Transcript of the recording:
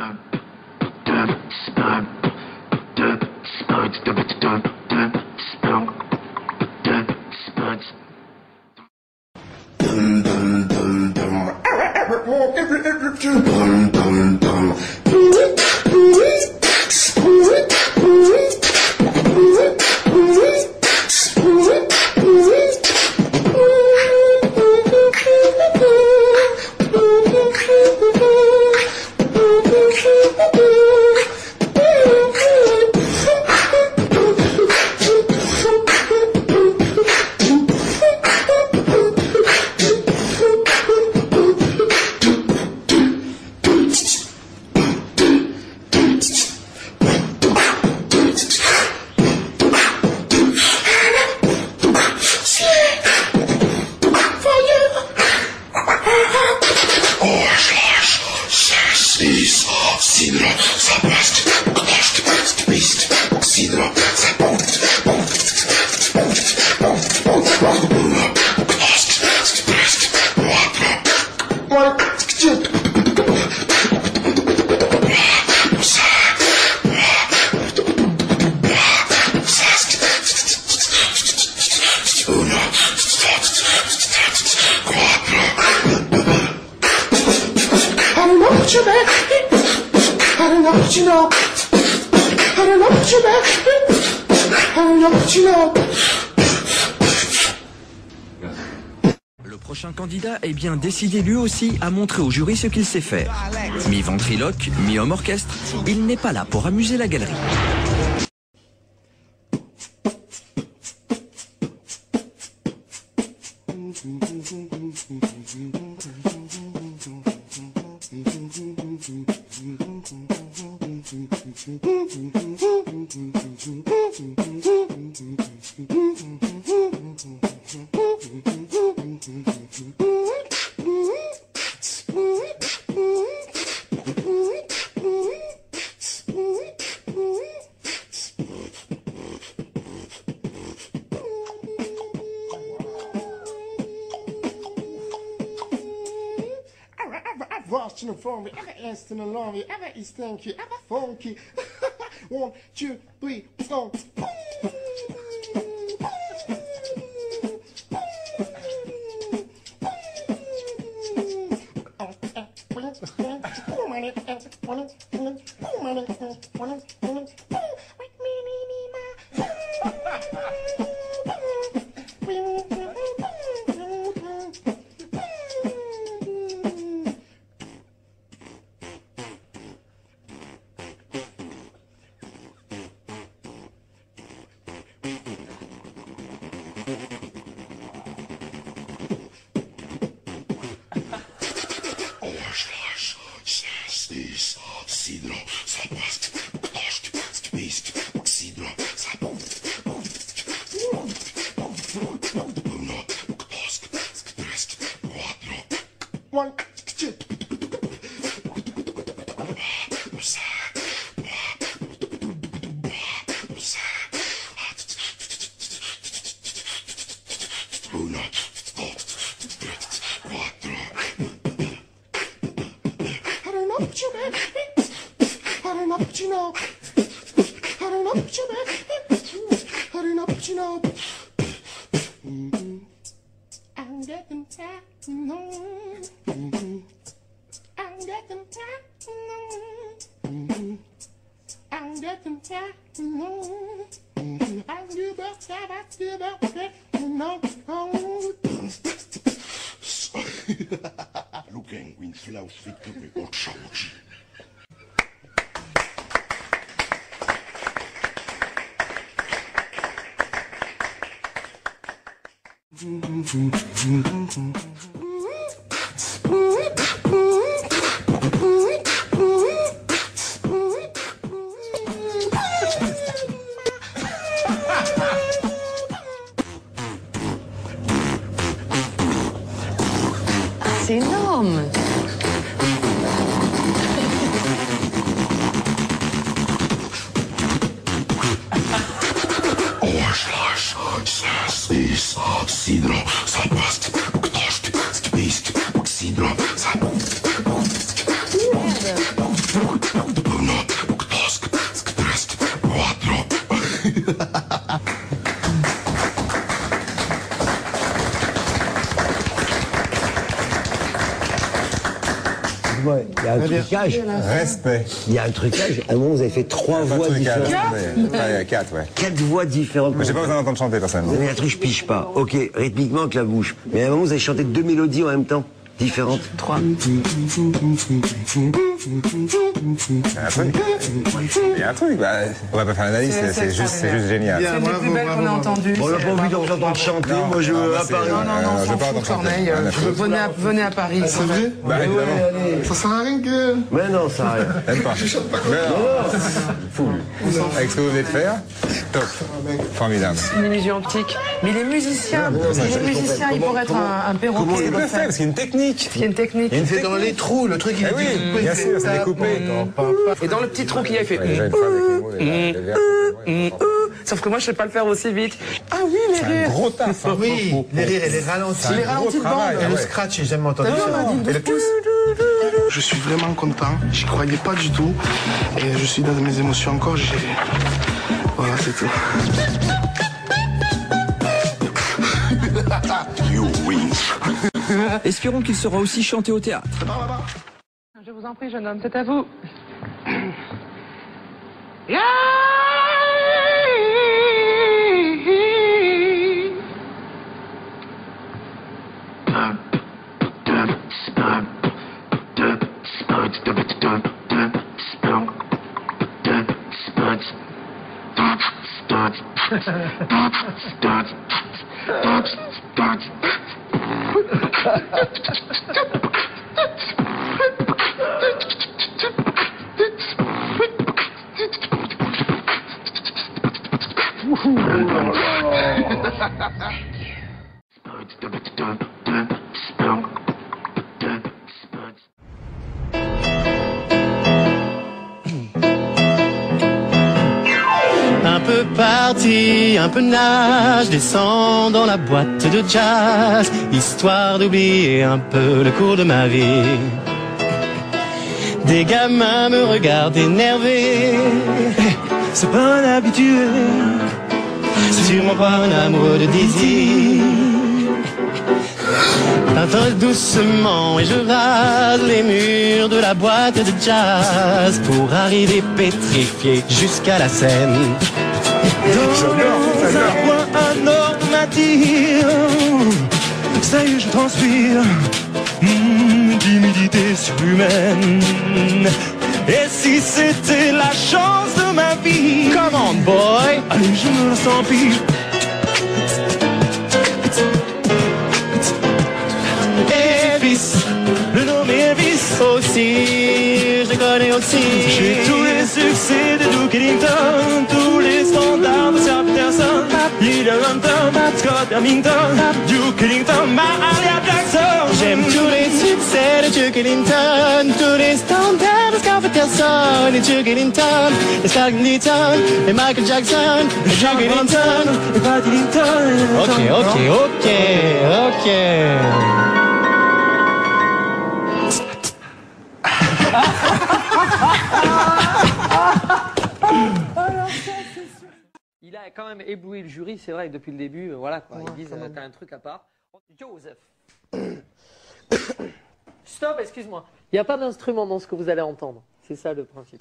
Le prochain candidat est bien décidé lui aussi à montrer au jury ce qu'il sait faire. Mi-ventriloque, mi-homme orchestre, il n'est pas là pour amuser la galerie. Watching from me, ever instant alarm me, ever is thank you, ever funky. 1, 2, 3, go. One, two. Uno, dos, tres, cuatro. I don't know what you mean. I don't know what you know. I don't know what you mean. I don't know what you know. I'm getting tired. I'm getting tired. I'm getting tired. I give up, I give up, no. Looking Winslow, fit to be good soldier. C'est énorme. Oorslaars, 6, Sidro, Sapast, Ktost, Ouais, il y a un trucage. Respect. Il y a un trucage. À un moment, vous avez fait 3 voix différentes. 4, ouais. 4 voix différentes. Mais j'ai pas besoin d'entendre chanter, personnellement. Mais un truc, je pige pas. Ok, rythmiquement avec la bouche. Mais à un moment, vous avez chanté 2 mélodies en même temps. Différentes. 3. Il y a un truc. Bah, on va pas faire l'analyse, c'est juste génial. C'est une des plus belles qu'on a entendues. On n'a pas envie de vous entendre chanter. Moi, je veux à Paris. Non, je veux pas s'en entendre fout, chanter. Corneille. Venez à Paris. C'est vrai? Bah, évidemment. Ça sert à rien que... Mais non, ça arrive. Même pas. Mais non. Fou. Avec ce que vous venez de faire, top. Formidable. Une illusion optique. Mais les musiciens, ils pourraient être un perroquet. C'est bien fait, parce qu'il y a une technique. Il y a une technique. Il fait dans les trous, le truc, il Eh oui, bien sûr, c'est découpé. Et dans le petit trou qu'il y a, il fait... Déjà une phrase avec les mots, déjà. Sauf que moi, je sais pas le faire aussi vite. Ah oui, les C'est un rires. gros taf. hein. Oui, les rires et les ralentis. C'est un Les gros ralentis de travail, bande. ah Le ouais. scratch, j'ai jamais entendu T'as vu, on ça. a dit Et 12 le pouces. Je suis vraiment content. J'y croyais pas du tout. Et je suis dans mes émotions encore. Voilà, c'est tout. Espérons qu'il sera aussi chanté au théâtre. Je vous en prie, jeune homme, c'est à vous. Un peu parti, un peu nage, descends dans la boîte de jazz, histoire d'oublier un peu le cours de ma vie. Des gamins me regardent énervé, c'est pas un habitué, c'est sûrement pas un amoureux de Dizzy. T'intoles doucement et je rase les murs de la boîte de jazz pour arriver pétrifié jusqu'à la scène. Dans un coin anormatif, ça y est, je transpire, d'humidité surhumaine. Et si c'était la chance de ma vie, come on boy, allez, je me la sens pire. Elvis, le nom est Elvis aussi, je le connais aussi. J'ai tous les succès de Duke Ellington, tous les standards de Sir Peterson, Little Hunter, Scott Hamilton, Duke Ellington, Mahalia Jackson. J'aime tous les succès de Duke Ellington, tous les standards de Scott Peterson, et Duke Ellington, et Scott Ellington, et Michael Jackson, et Duke Ellington, et Pat Ellington. Ok. Il a quand même ébloui le jury, c'est vrai que depuis le début, voilà quoi, ils disent t'as un truc à part. Joseph. Stop, excuse-moi. Il n'y a pas d'instrument dans ce que vous allez entendre. C'est ça le principe.